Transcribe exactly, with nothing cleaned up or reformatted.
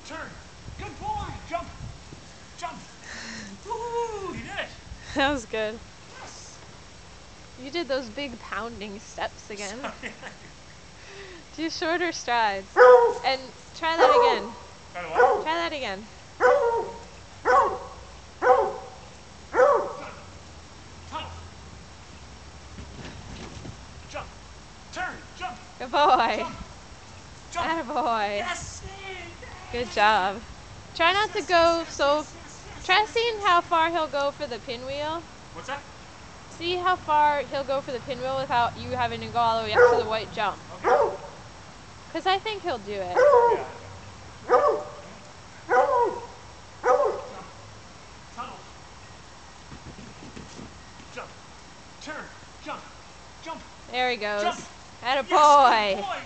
turn. Good boy. Jump. Jump. Woo! You did it. That was good. Yes. You did those big pounding steps again. Sorry. Do shorter strides. And try that again. Try to what? Try that again. Tunnel. Jump. Turn. Jump. Good boy. Jump. Jump. Attaboy. Yes. Good job. Try not to go so... Try seeing how far he'll go for the pinwheel. What's that? See how far he'll go for the pinwheel without you having to go all the way up to the white jump. Okay. Because I think he'll do it. Yeah. Tunnel. Jump. Turn. Jump. Jump. There he goes. Jump. Attaboy. Yes, good boy.